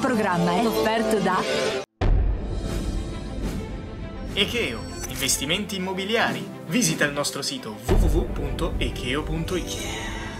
programma è offerto da Ekeo, investimenti immobiliari. Visita il nostro sito www.ekeo.it.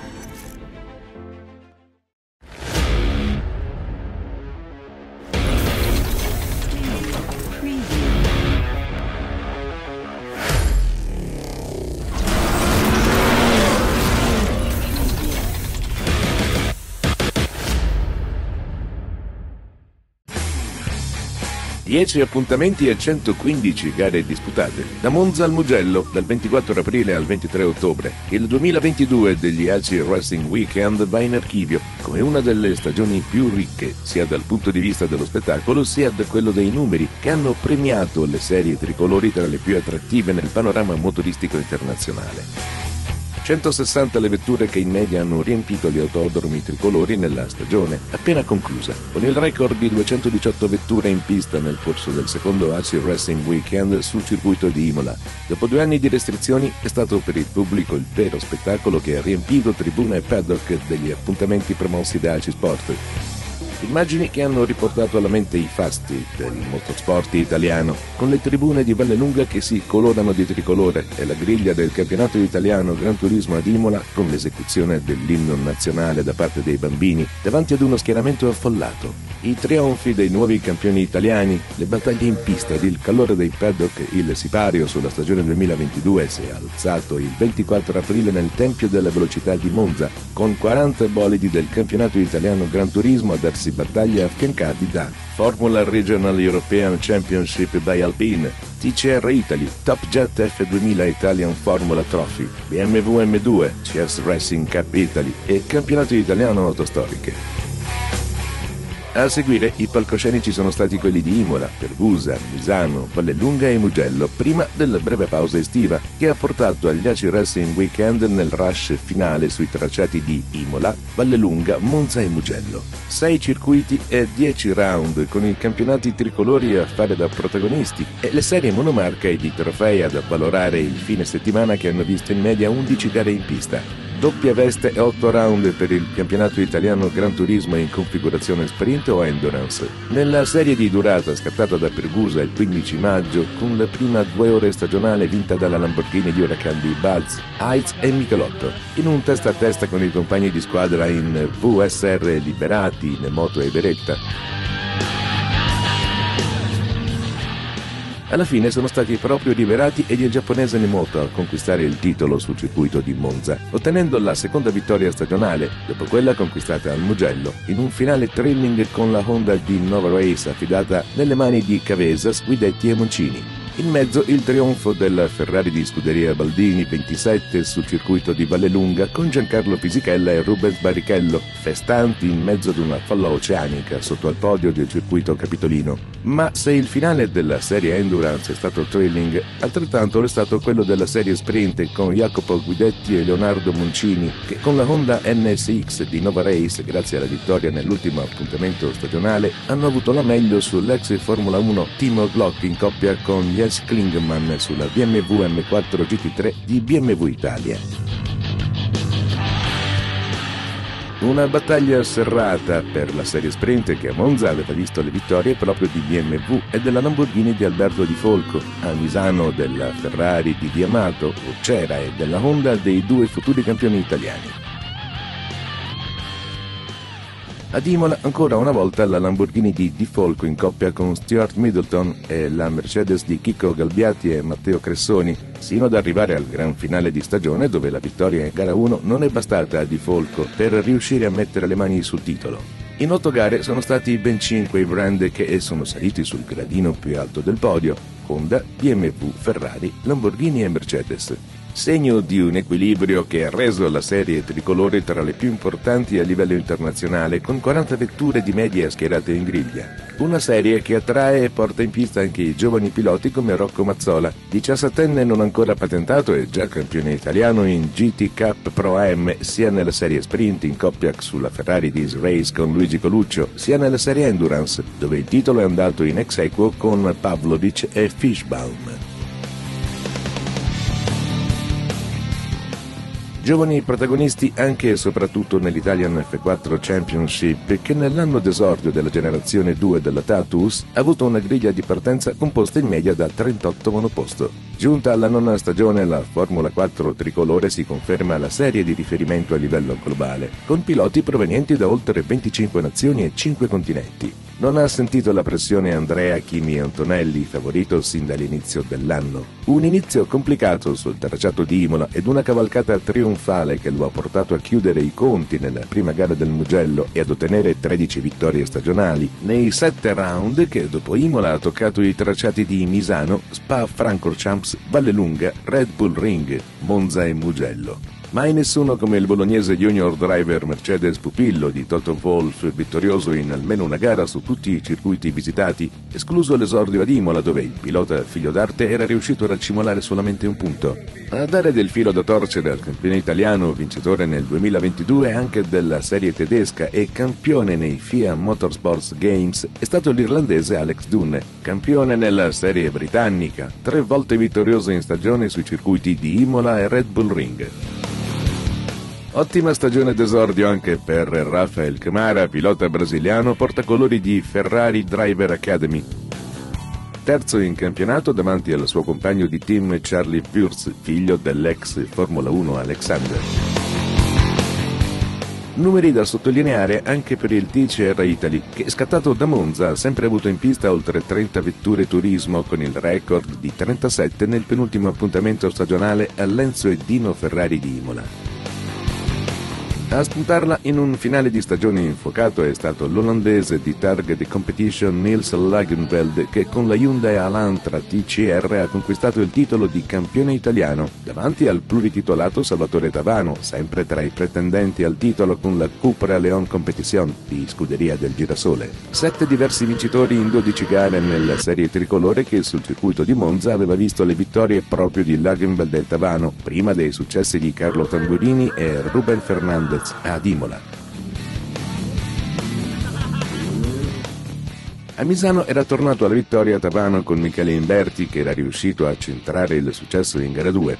Dieci appuntamenti e 115 gare disputate, da Monza al Mugello, dal 24 aprile al 23 ottobre. Il 2022 degli Alci Racing Weekend va in archivio come una delle stagioni più ricche, sia dal punto di vista dello spettacolo sia da quello dei numeri, che hanno premiato le serie tricolori tra le più attrattive nel panorama motoristico internazionale. 160 le vetture che in media hanno riempito gli autodromi tricolori nella stagione appena conclusa, con il record di 218 vetture in pista nel corso del secondo Alci Racing Weekend sul circuito di Imola. Dopo 2 anni di restrizioni è stato per il pubblico il vero spettacolo che ha riempito tribuna e paddock degli appuntamenti promossi da Alci Sport. Immagini che hanno riportato alla mente i fasti del motorsport italiano, con le tribune di Vallelunga che si colorano di tricolore e la griglia del campionato italiano Gran Turismo ad Imola con l'esecuzione dell'inno nazionale da parte dei bambini davanti ad uno schieramento affollato. I trionfi dei nuovi campioni italiani, le battaglie in pista ed il calore dei paddock, il sipario sulla stagione 2022 si è alzato il 24 aprile nel Tempio della Velocità di Monza, con 40 bolidi del campionato italiano Gran Turismo a darsi battaglia affiancati da Formula Regional European Championship by Alpine, TCR Italy, Top Jet F2000 Italian Formula Trophy, BMW M2, CS Racing Cup Italy e Campionato Italiano Autostoriche. A seguire i palcoscenici sono stati quelli di Imola, Pergusa, Misano, Vallelunga e Mugello, prima della breve pausa estiva che ha portato agli Alci Racing Weekend nel rush finale sui tracciati di Imola, Vallelunga, Monza e Mugello. 6 circuiti e 10 round con i campionati tricolori a fare da protagonisti e le serie monomarca e di trofei ad avvalorare il fine settimana che hanno visto in media 11 gare in pista. Doppia veste e 8 round per il campionato italiano Gran Turismo in configurazione sprint o endurance. Nella serie di durata scattata da Pergusa il 15 maggio, con la prima 2 ore stagionale vinta dalla Lamborghini di Huracan di Balz, Heitz e Michelotto, in un testa a testa con i compagni di squadra in VSR Liberati, Nemoto e Beretta. Alla fine sono stati proprio Liberati e il giapponese Nemoto a conquistare il titolo sul circuito di Monza, ottenendo la seconda vittoria stagionale, dopo quella conquistata al Mugello, in un finale thrilling con la Honda di Nova Race affidata nelle mani di Cavesas, Guidetti e Moncini. In mezzo il trionfo della Ferrari di Scuderia Baldini 27 sul circuito di Vallelunga con Giancarlo Fisichella e Rubens Barrichello, festanti in mezzo ad una folla oceanica sotto al podio del circuito capitolino. Ma se il finale della serie Endurance è stato thrilling, altrettanto lo è stato quello della serie Sprint con Jacopo Guidetti e Leonardo Moncini, che con la Honda NSX di Nova Race, grazie alla vittoria nell'ultimo appuntamento stagionale, hanno avuto la meglio sull'ex Formula 1 Timo Glock in coppia con Jens Klingmann sulla BMW M4 GT3 di BMW Italia. Una battaglia serrata per la serie sprint che a Monza aveva visto le vittorie proprio di BMW e della Lamborghini di Alberto Di Folco, a Misano della Ferrari di D'Amato, Uccera e della Honda dei 2 futuri campioni italiani. Ad Imola ancora una volta la Lamborghini di Di Folco in coppia con Stuart Middleton e la Mercedes di Chico Galbiati e Matteo Cressoni, sino ad arrivare al gran finale di stagione dove la vittoria in gara 1 non è bastata a Di Folco per riuscire a mettere le mani sul titolo. In 8 gare sono stati ben 5 i brand che sono saliti sul gradino più alto del podio: Honda, BMW, Ferrari, Lamborghini e Mercedes. Segno di un equilibrio che ha reso la serie tricolore tra le più importanti a livello internazionale, con 40 vetture di media schierate in griglia. Una serie che attrae e porta in pista anche i giovani piloti come Rocco Mazzola, 17enne non ancora patentato e già campione italiano in GT Cup Pro Am, sia nella serie Sprint in coppia sulla Ferrari di Race con Luigi Coluccio, sia nella serie Endurance, dove il titolo è andato in ex aequo con Pavlovic e Fishbaum. Giovani protagonisti anche e soprattutto nell'Italian F4 Championship, che nell'anno d'esordio della generazione 2 della Tatus ha avuto una griglia di partenza composta in media da 38 monoposto. Giunta alla nona stagione, la Formula 4 tricolore si conferma la serie di riferimento a livello globale, con piloti provenienti da oltre 25 nazioni e 5 continenti. Non ha sentito la pressione Andrea Kimi Antonelli, favorito sin dall'inizio dell'anno. Un inizio complicato sul tracciato di Imola ed una cavalcata trionfale che lo ha portato a chiudere i conti nella prima gara del Mugello e ad ottenere 13 vittorie stagionali nei 7 round che dopo Imola ha toccato i tracciati di Misano, Spa-Francorchamps, Vallelunga, Red Bull Ring, Monza e Mugello. Mai nessuno come il bolognese junior driver Mercedes Pupillo di Toto Wolff, vittorioso in almeno una gara su tutti i circuiti visitati, escluso l'esordio ad Imola, dove il pilota figlio d'arte era riuscito a racimolare solamente un punto. A dare del filo da torcere al campione italiano, vincitore nel 2022 anche della serie tedesca e campione nei FIA Motorsports Games, è stato l'irlandese Alex Dunne, campione nella serie britannica, 3 volte vittorioso in stagione sui circuiti di Imola e Red Bull Ring. Ottima stagione d'esordio anche per Rafael Camara, pilota brasiliano portacolori di Ferrari Driver Academy. Terzo in campionato davanti al suo compagno di team Charlie Pierce, figlio dell'ex Formula 1 Alexander. Numeri da sottolineare anche per il TCR Italy, che scattato da Monza ha sempre avuto in pista oltre 30 vetture turismo, con il record di 37 nel penultimo appuntamento stagionale all'Enzo e Dino Ferrari di Imola. A spuntarla in un finale di stagione infuocato è stato l'olandese di Target Competition Nils Lagenveld, che con la Hyundai Elantra TCR ha conquistato il titolo di campione italiano davanti al plurititolato Salvatore Tavano, sempre tra i pretendenti al titolo con la Cupra Leon Competition di Scuderia del Girasole. 7 diversi vincitori in 12 gare nella serie tricolore, che sul circuito di Monza aveva visto le vittorie proprio di Lagenveld e Tavano, prima dei successi di Carlo Tamburini e Ruben Fernandez ad Imola. A Misano era tornato alla vittoria Tavano con Michele Imberti, che era riuscito a centrare il successo in gara 2.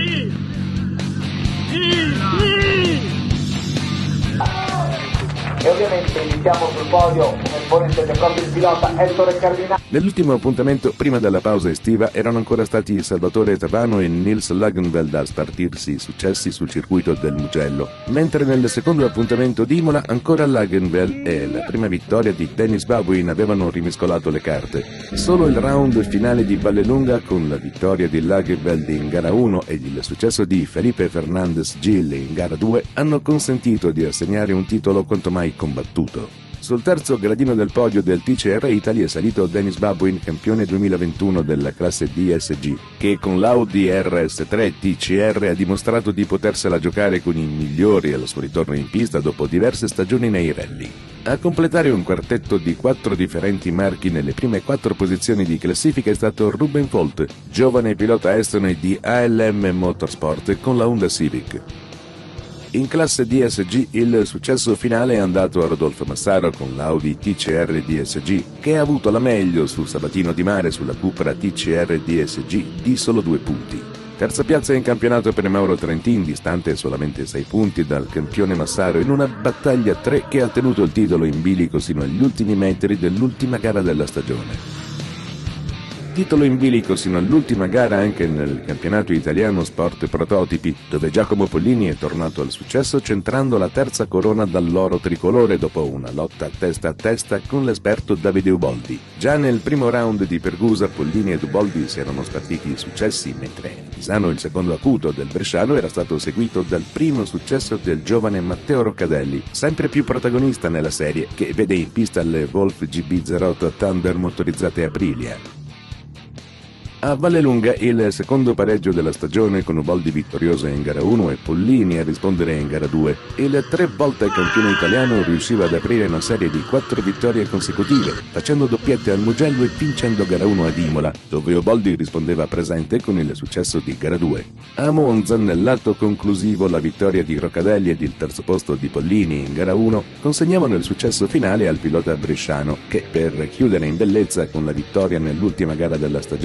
E ovviamente iniziamo sul podio un esponente del proprio pilota, Ettore Cardinale. Nell'ultimo appuntamento prima della pausa estiva erano ancora stati Salvatore Tavano e Nils Lagenveld a spartirsi i successi sul circuito del Mugello, mentre nel secondo appuntamento di Imola ancora Lagenveld e la prima vittoria di Dennis Babuin avevano rimescolato le carte. Solo il round finale di Vallelunga, con la vittoria di Lagenveld in gara 1 e il successo di Felipe Fernandez Gil in gara 2, hanno consentito di assegnare un titolo quanto mai combattuto. Sul terzo gradino del podio del TCR Italy è salito Dennis Babuin, campione 2021 della classe DSG, che con l'Audi RS3 TCR ha dimostrato di potersela giocare con i migliori al suo ritorno in pista dopo diverse stagioni nei rally. A completare un quartetto di 4 differenti marchi nelle prime 4 posizioni di classifica è stato Ruben Folt, giovane pilota estone di ALM Motorsport con la Honda Civic. In classe DSG il successo finale è andato a Rodolfo Massaro con l'Audi TCR DSG, che ha avuto la meglio su Sabatino Di Mare sulla Cupra TCR DSG di solo 2 punti. Terza piazza in campionato per Mauro Trentin, distante solamente 6 punti dal campione Massaro, in una battaglia 3 che ha tenuto il titolo in bilico sino agli ultimi metri dell'ultima gara della stagione. Titolo in bilico sino all'ultima gara anche nel campionato italiano Sport Prototipi, dove Giacomo Pollini è tornato al successo centrando la terza corona dall'oro tricolore dopo una lotta a testa con l'esperto Davide Uboldi. Già nel primo round di Pergusa Pollini ed Uboldi si erano spartiti i successi, mentre Misano, il secondo acuto del bresciano, era stato seguito dal primo successo del giovane Matteo Roccadelli, sempre più protagonista nella serie, che vede in pista le Wolf GB08 Thunder motorizzate Aprilia. A Vallelunga il secondo pareggio della stagione, con Uboldi vittorioso in gara 1 e Pollini a rispondere in gara 2. Il 3 volte campione italiano riusciva ad aprire una serie di 4 vittorie consecutive, facendo doppiette al Mugello e vincendo gara 1 ad Imola, dove Uboldi rispondeva presente con il successo di gara 2. A Monza, nell'atto conclusivo, la vittoria di Roccadelli ed il terzo posto di Pollini in gara 1 consegnavano il successo finale al pilota bresciano, che per chiudere in bellezza con la vittoria nell'ultima gara della stagione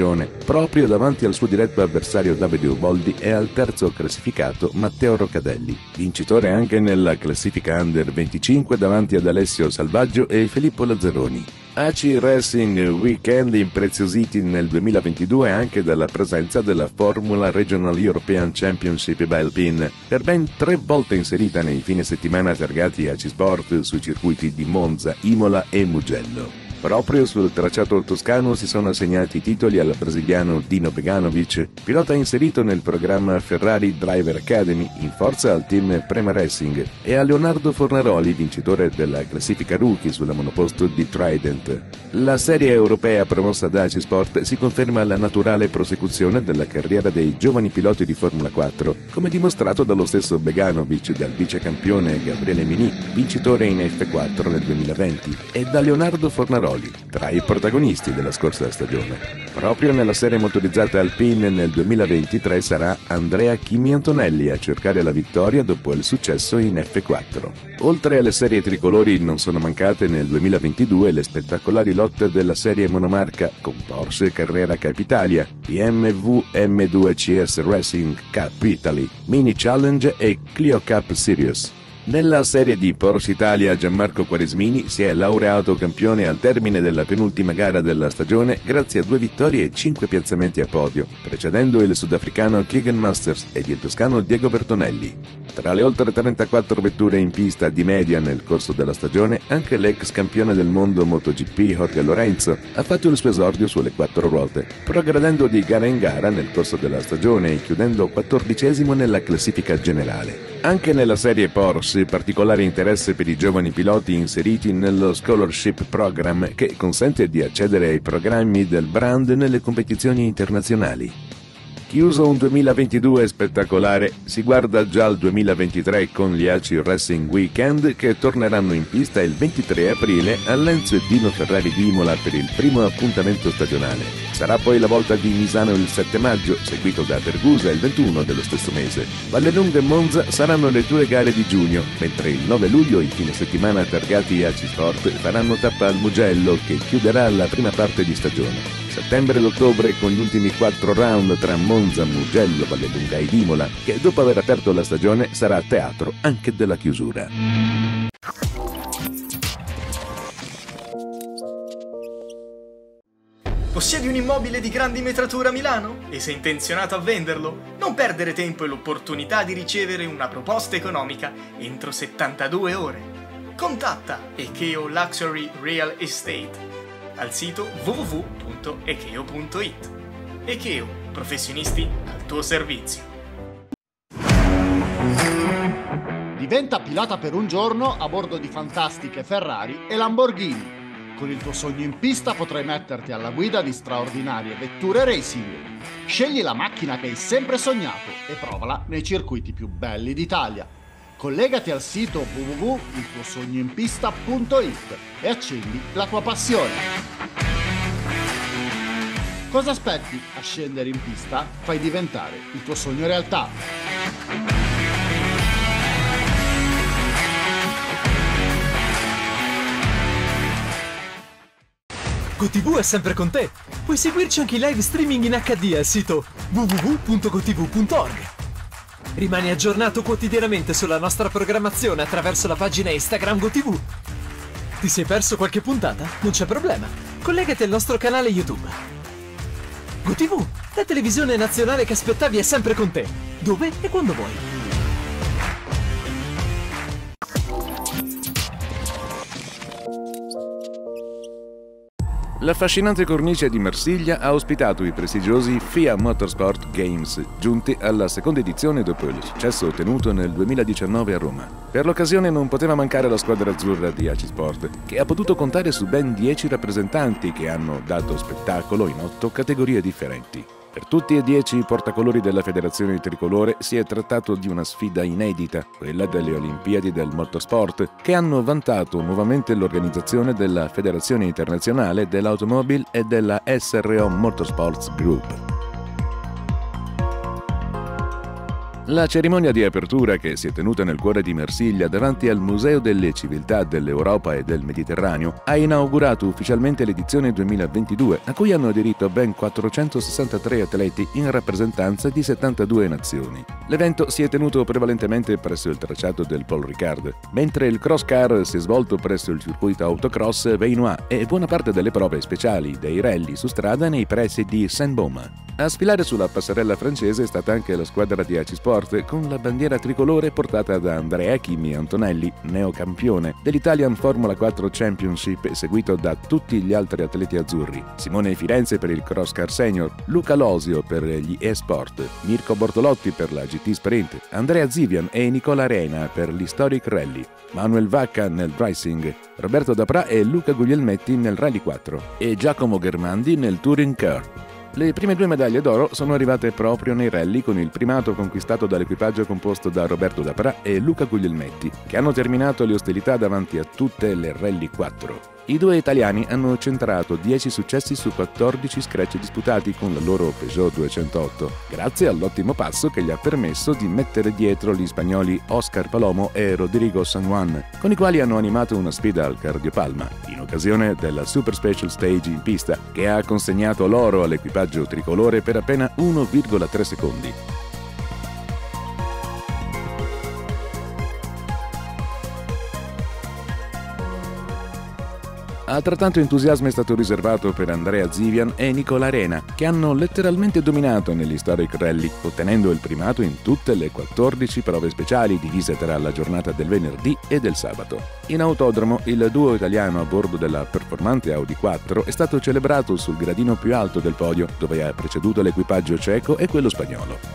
proprio davanti al suo diretto avversario Davide Uboldi e al terzo classificato Matteo Roccadelli, vincitore anche nella classifica Under 25 davanti ad Alessio Salvaggio e Filippo Lazzaroni. AC Racing Weekend impreziositi nel 2022 anche dalla presenza della Formula Regional European Championship by Alpine, per ben 3 volte inserita nei fine settimana targati AC Sport sui circuiti di Monza, Imola e Mugello. Proprio sul tracciato toscano si sono assegnati i titoli al brasiliano Dino Beganovic, pilota inserito nel programma Ferrari Driver Academy in forza al team Prema Racing, e a Leonardo Fornaroli, vincitore della classifica rookie sulla monoposto di Trident. La serie europea promossa da AC Sport si conferma la naturale prosecuzione della carriera dei giovani piloti di Formula 4, come dimostrato dallo stesso Beganovic, dal vicecampione Gabriele Mini, vincitore in F4 nel 2020, e da Leonardo Fornaroli, tra i protagonisti della scorsa stagione. Proprio nella serie motorizzata Alpine nel 2023 sarà Andrea Kimi Antonelli a cercare la vittoria dopo il successo in F4. Oltre alle serie tricolori non sono mancate nel 2022 le spettacolari lotte della serie monomarca con Porsche Carrera Cup Italia, BMW M2 CS Racing Cup Italy, Mini Challenge e Clio Cup Series. Nella serie di Porsche Italia Gianmarco Quaresmini si è laureato campione al termine della penultima gara della stagione grazie a 2 vittorie e 5 piazzamenti a podio, precedendo il sudafricano Keegan Masters ed il toscano Diego Bertonelli. Tra le oltre 34 vetture in pista di media nel corso della stagione, anche l'ex campione del mondo MotoGP Jorge Lorenzo ha fatto il suo esordio sulle 4 ruote, progredendo di gara in gara nel corso della stagione e chiudendo 14° nella classifica generale. Anche nella serie Porsche, particolare interesse per i giovani piloti inseriti nello Scholarship Program, che consente di accedere ai programmi del brand nelle competizioni internazionali. Chiuso un 2022 spettacolare, si guarda già al 2023 con gli AC Racing Weekend che torneranno in pista il 23 aprile all'Enzo e Dino Ferrari di Imola per il primo appuntamento stagionale. Sarà poi la volta di Misano il 7 maggio, seguito da Pergusa il 21 dello stesso mese. Vallelunga e Monza saranno le 2 gare di giugno, mentre il 9 luglio i fine settimana targati AC Sport faranno tappa al Mugello che chiuderà la prima parte di stagione. Settembre ed ottobre con gli ultimi 4 round tra Monza, Mugello, Vallelunga ed Imola, che dopo aver aperto la stagione sarà teatro anche della chiusura. Possiedi un immobile di grandi metrature a Milano e sei intenzionato a venderlo? Non perdere tempo e l'opportunità di ricevere una proposta economica entro 72 ore. Contatta Ekeo Luxury Real Estate al sito www.ekeo.it. Ekeo, professionisti al tuo servizio. Diventa pilota per un giorno a bordo di fantastiche Ferrari e Lamborghini. Con il tuo sogno in pista potrai metterti alla guida di straordinarie vetture racing. Scegli la macchina che hai sempre sognato e provala nei circuiti più belli d'Italia. Collegati al sito www.iltuosognoinpista.it e accendi la tua passione. Cosa aspetti a scendere in pista? Fai diventare il tuo sogno realtà. GoTV è sempre con te. Puoi seguirci anche in live streaming in HD al sito www.gotv.org. Rimani aggiornato quotidianamente sulla nostra programmazione attraverso la pagina Instagram GoTV. Ti sei perso qualche puntata? Non c'è problema. Collegati al nostro canale YouTube. GoTV, la televisione nazionale che aspettavi è sempre con te, dove e quando vuoi. L'affascinante cornice di Marsiglia ha ospitato i prestigiosi FIA Motorsport Games, giunti alla seconda edizione dopo il successo ottenuto nel 2019 a Roma. Per l'occasione non poteva mancare la squadra azzurra di AC Sport, che ha potuto contare su ben 10 rappresentanti che hanno dato spettacolo in 8 categorie differenti. Per tutti e 10 i portacolori della Federazione Tricolore si è trattato di una sfida inedita, quella delle Olimpiadi del Motorsport, che hanno vantato nuovamente l'organizzazione della Federazione Internazionale dell'Automobile e della SRO Motorsports Group. La cerimonia di apertura, che si è tenuta nel cuore di Marsiglia davanti al Museo delle Civiltà dell'Europa e del Mediterraneo, ha inaugurato ufficialmente l'edizione 2022, a cui hanno aderito ben 463 atleti in rappresentanza di 72 nazioni. L'evento si è tenuto prevalentemente presso il tracciato del Paul Ricard, mentre il cross car si è svolto presso il circuito autocross Veinois e buona parte delle prove speciali dei rally su strada nei pressi di Saint-Baume. A sfilare sulla passerella francese è stata anche la squadra di AC Sport, con la bandiera tricolore portata da Andrea Kimi Antonelli, neocampione dell'Italian Formula 4 Championship, seguito da tutti gli altri atleti azzurri: Simone Firenze per il Cross Car Senior, Luca Losio per gli eSport, Mirko Bortolotti per la GT Sprint, Andrea Zivian e Nicola Arena per l'Historic Rally, Manuel Vacca nel Racing, Roberto Dapra e Luca Guglielmetti nel Rally 4 e Giacomo Ghermandi nel Touring Car. Le prime 2 medaglie d'oro sono arrivate proprio nei rally, con il primato conquistato dall'equipaggio composto da Roberto Dapra e Luca Guglielmetti, che hanno terminato le ostilità davanti a tutte le Rally 4. I 2 italiani hanno centrato 10 successi su 14 scratch disputati con la loro Peugeot 208, grazie all'ottimo passo che gli ha permesso di mettere dietro gli spagnoli Oscar Palomo e Rodrigo San Juan, con i quali hanno animato una sfida al Cardiopalma, in occasione della Super Special Stage in pista, che ha consegnato l'oro all'equipaggio tricolore per appena 1,3 secondi. Altrettanto entusiasmo è stato riservato per Andrea Zivian e Nicola Arena, che hanno letteralmente dominato nell'Historic Rally, ottenendo il primato in tutte le 14 prove speciali divise tra la giornata del venerdì e del sabato. In autodromo, il duo italiano a bordo della performante Audi 4 è stato celebrato sul gradino più alto del podio, dove ha preceduto l'equipaggio ceco e quello spagnolo.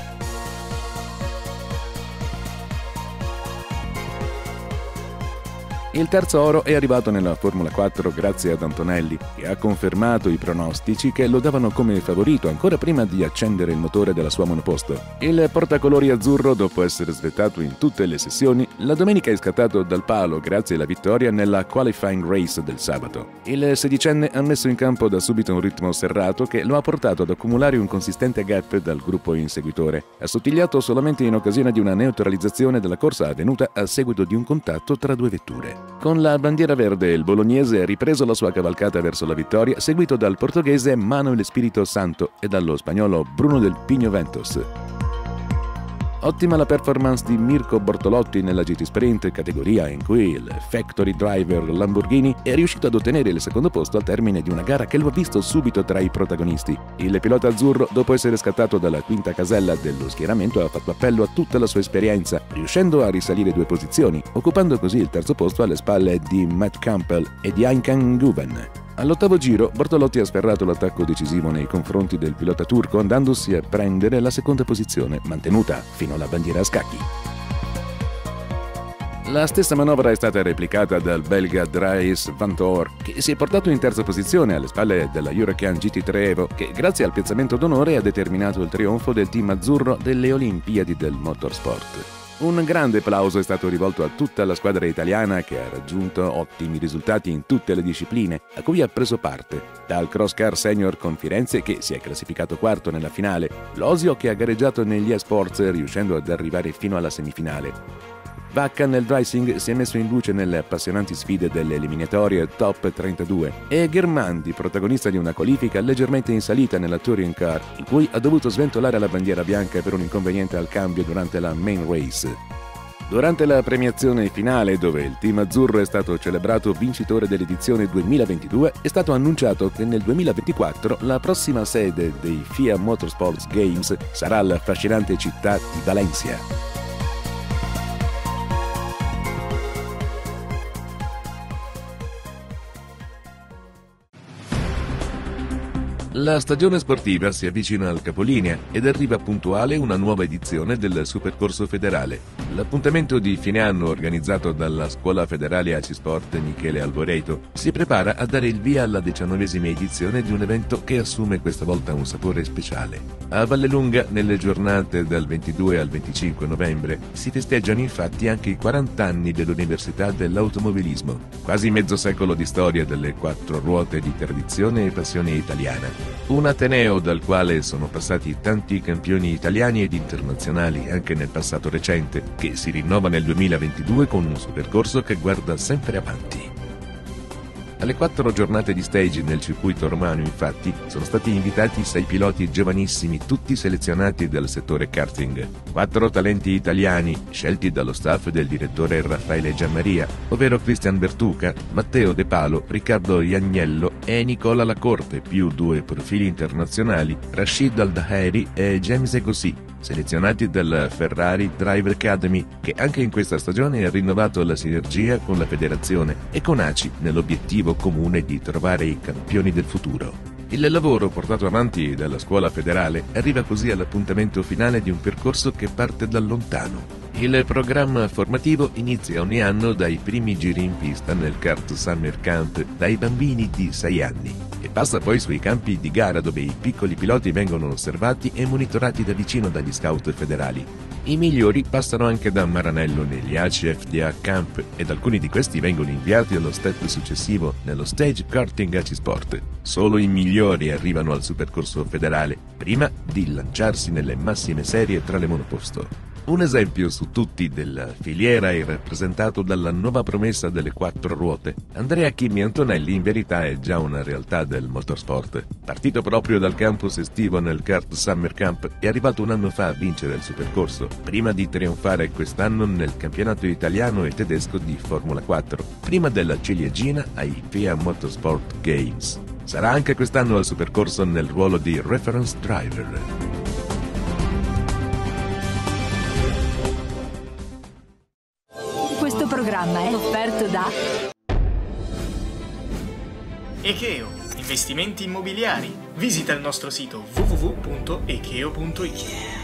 Il terzo oro è arrivato nella Formula 4 grazie ad Antonelli, che ha confermato i pronostici che lo davano come favorito ancora prima di accendere il motore della sua monoposto. Il portacolori azzurro, dopo essere svettato in tutte le sessioni, la domenica è scattato dal palo grazie alla vittoria nella qualifying race del sabato. Il sedicenne ha messo in campo da subito un ritmo serrato che lo ha portato ad accumulare un consistente gap dal gruppo inseguitore, assottigliato solamente in occasione di una neutralizzazione della corsa avvenuta a seguito di un contatto tra 2 vetture. Con la bandiera verde il bolognese ha ripreso la sua cavalcata verso la vittoria, seguito dal portoghese Manuel Espirito Santo e dallo spagnolo Bruno del Pino Ventos. Ottima la performance di Mirko Bortolotti nella GT Sprint, categoria in cui il factory driver Lamborghini è riuscito ad ottenere il secondo posto al termine di una gara che lo ha visto subito tra i protagonisti. Il pilota azzurro, dopo essere scattato dalla quinta casella dello schieramento, ha fatto appello a tutta la sua esperienza, riuscendo a risalire 2 posizioni, occupando così il terzo posto alle spalle di Matt Campbell e di Heinken Guven. All'8º giro, Bortolotti ha sferrato l'attacco decisivo nei confronti del pilota turco, andandosi a prendere la seconda posizione, mantenuta fino alla bandiera a scacchi. La stessa manovra è stata replicata dal belga Dries van Toor, che si è portato in terza posizione alle spalle della Huracan GT3 Evo, che grazie al piazzamento d'onore ha determinato il trionfo del team azzurro delle Olimpiadi del Motorsport. Un grande applauso è stato rivolto a tutta la squadra italiana, che ha raggiunto ottimi risultati in tutte le discipline a cui ha preso parte, dal Cross Car Senior con Firenze, che si è classificato quarto nella finale, Losio, che ha gareggiato negli eSports riuscendo ad arrivare fino alla semifinale. Vacca nel Racing si è messo in luce nelle appassionanti sfide delle eliminatorie Top 32 e Ghermandi, protagonista di una qualifica leggermente in salita nella Touring Car, in cui ha dovuto sventolare la bandiera bianca per un inconveniente al cambio durante la main race. Durante la premiazione finale, dove il team azzurro è stato celebrato vincitore dell'edizione 2022, è stato annunciato che nel 2024 la prossima sede dei FIA Motorsports Games sarà l'affascinante città di Valencia. La stagione sportiva si avvicina al capolinea ed arriva puntuale una nuova edizione del Supercorso Federale. L'appuntamento di fine anno organizzato dalla Scuola Federale AC Sport Michele Alboreto si prepara a dare il via alla 19ª edizione di un evento che assume questa volta un sapore speciale. A Vallelunga, nelle giornate dal 22 al 25 novembre, si festeggiano infatti anche i 40 anni dell'Università dell'Automobilismo, quasi mezzo secolo di storia delle 4 ruote di tradizione e passione italiana. Un ateneo dal quale sono passati tanti campioni italiani ed internazionali anche nel passato recente, che si rinnova nel 2022 con un suo percorso che guarda sempre avanti. Alle 4 giornate di stage nel circuito romano, infatti, sono stati invitati 6 piloti giovanissimi, tutti selezionati dal settore karting. 4 talenti italiani, scelti dallo staff del direttore Raffaele Gianmaria, ovvero Cristian Bertuca, Matteo De Palo, Riccardo Iagnello e Nicola Lacorte, più 2 profili internazionali, Rashid Al-Daheri e James Egossi, selezionati dalla Ferrari Driver Academy, che anche in questa stagione ha rinnovato la sinergia con la federazione e con ACI nell'obiettivo comune di trovare i campioni del futuro. Il lavoro portato avanti dalla scuola federale arriva così all'appuntamento finale di un percorso che parte da lontano. Il programma formativo inizia ogni anno dai primi giri in pista nel Kart Summer Camp dai bambini di 6 anni e passa poi sui campi di gara dove i piccoli piloti vengono osservati e monitorati da vicino dagli scout federali. I migliori passano anche da Maranello negli ACI FDA Camp ed alcuni di questi vengono inviati allo step successivo nello Stage Karting ACI Sport. Solo i migliori arrivano al supercorso federale prima di lanciarsi nelle massime serie tra le monoposto. Un esempio su tutti della filiera è rappresentato dalla nuova promessa delle 4 ruote. Andrea Chimmi Antonelli in verità è già una realtà del motorsport. Partito proprio dal campus estivo nel Kart Summer Camp, è arrivato un anno fa a vincere il supercorso, prima di trionfare quest'anno nel campionato italiano e tedesco di Formula 4, prima della ciliegina ai FIA Motorsport Games. Sarà anche quest'anno al supercorso nel ruolo di reference driver. Questo programma è offerto da Ekeo, investimenti immobiliari. Visita il nostro sito www.ekeo.it.